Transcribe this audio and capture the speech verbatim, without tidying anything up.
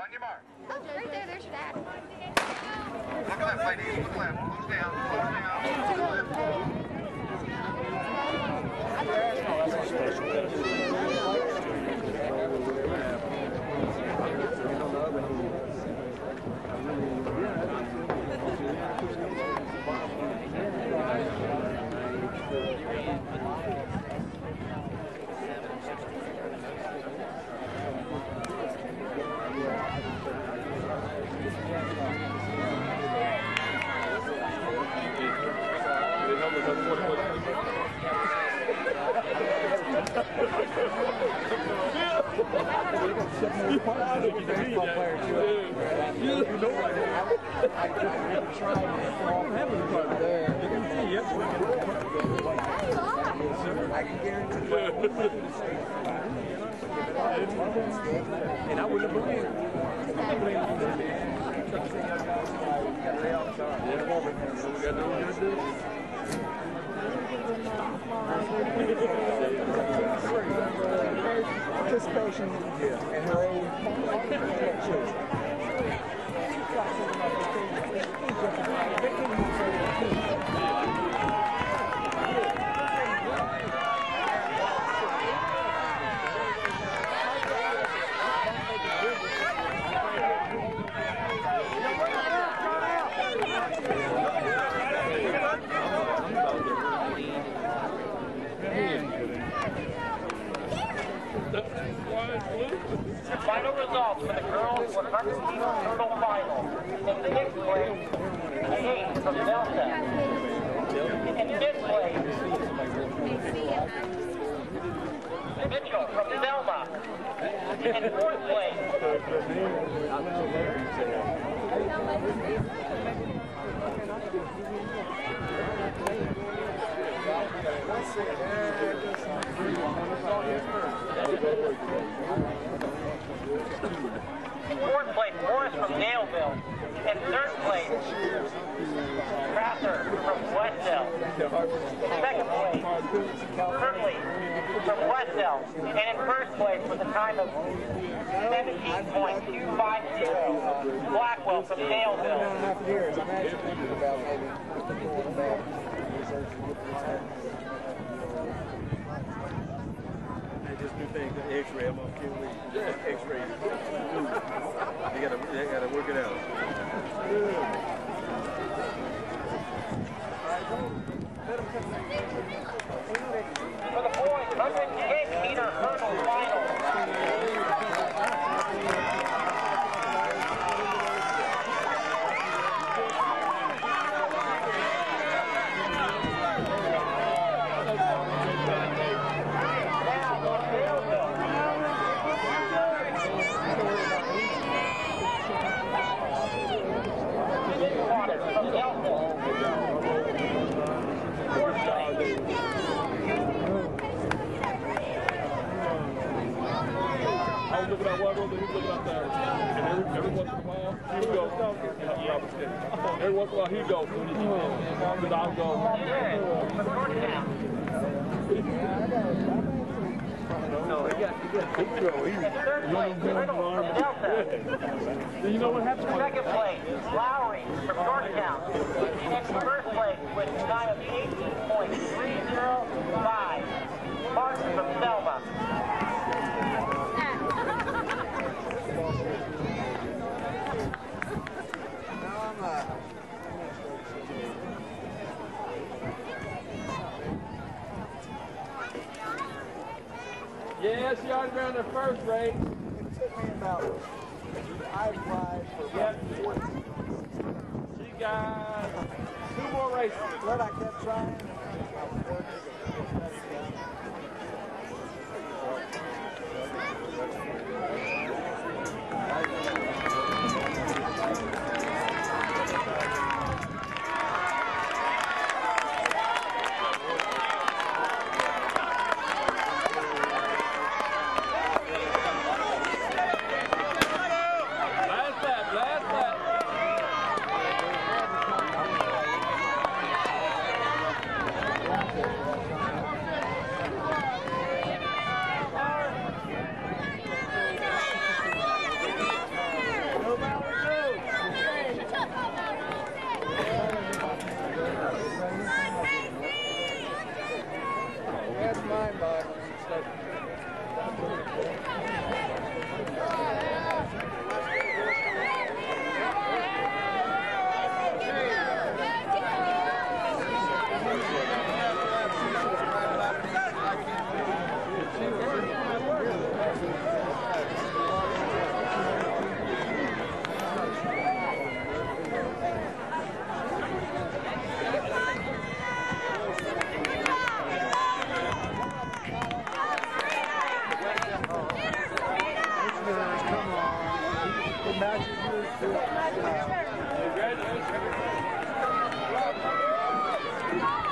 On your mark. Oh, right there. There's your dad. Look left, ladies. Look left. Close down. Close And I wouldn't have believed it. Participation in her own The final results for the girls one hundred meter hurdle final. In sixth place, Kate from Delta. In fifth place, Mitchell from Selma. In fourth place, in fourth place, Morris from Daleville. In third place, Crasser from Westdale. Second place, Kirkley from Westdale. And in first place with a time of seventeen point two five zero, Blackwell from Daleville. One and a half years. I'm actually thinking about maybe going back and researching what this happened. This new thing, the X-ray, I'm on Q E. X-ray. They gotta, they gotta work it out. For the boys, one hundred ten meter hurdle final. Looking out one room, he's looking out there. And every, every once in a while, he'll go. Every once in a while, he'll go. Then I'll go. No, he got, he got big throw. He was Then you know what happened? Second place, Lowry from Georgetown. In first place with a time of eighteen point three zero five, Martin from Selma. Yeah, she already ran her first race. It took me about, I applied for about fourteen. She got two more races. But I kept trying. It matches yours too. Congratulations.